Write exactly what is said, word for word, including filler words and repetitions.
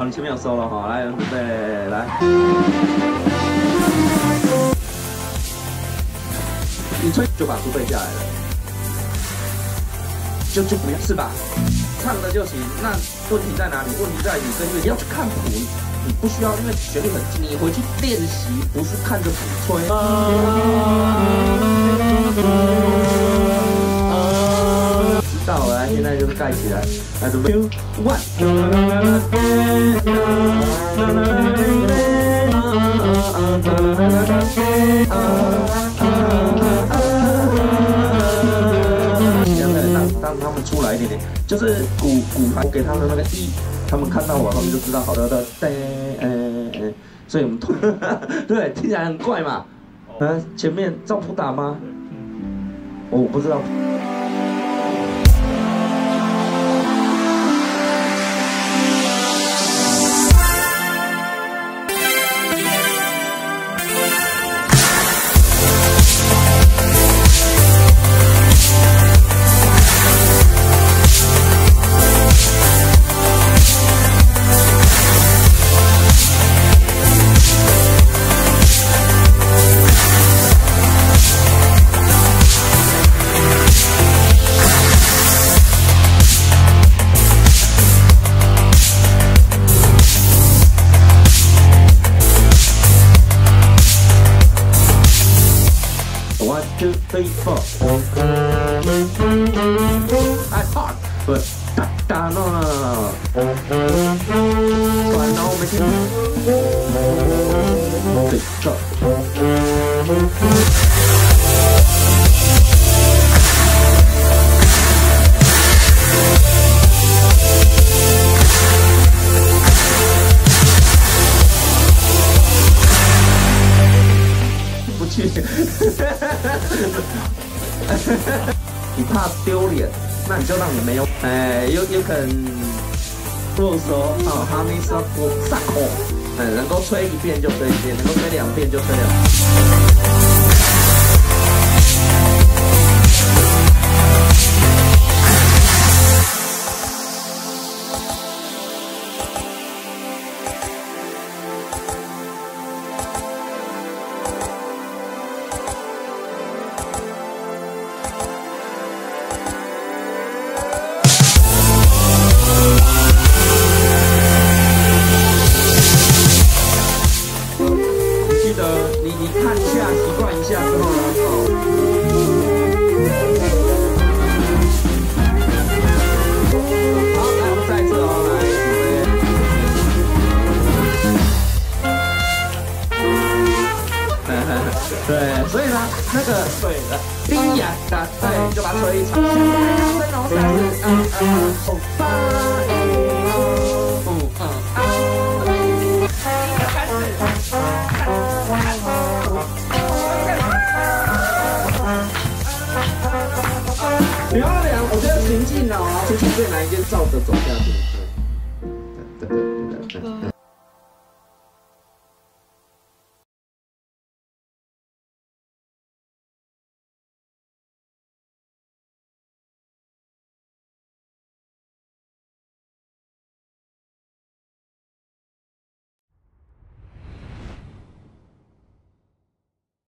们前面有 solo 哈，来，准备来。你吹就把书背下来了，就就不要是吧？唱的就行。那问题在哪里？问题在于跟乐，你要去看谱，你不需要，因为旋律很近，你回去练习，不是看着谱吹。知道了，现在就是盖起来，来准备 one。让他们出来一点点，就是鼓鼓牌给他们那个 E， 他们看到我，他们就知道好的的，噔，嗯嗯，所以我们对听起来很怪嘛，嗯，前面照谱打吗？我不知道。One, two, three, four. I hard, but da da no no no no. So I know we can. Three, go. 不去，你怕丢脸，那你就让你没有，哎，有有可能，如果说哦，哈密斯不上火，哎，能够吹一遍就吹一遍，能够吹两遍就吹两遍。你你看一下，习惯一下之后呢，哦，好，那我们再一次哦，来准备，对，所以呢，那个对的，第一呀，对，就把它吹长，大声哦，三四，嗯嗯，后八，嗯嗯啊，开始。漂亮，我觉得情境哦，情境对哪一件照着走下去。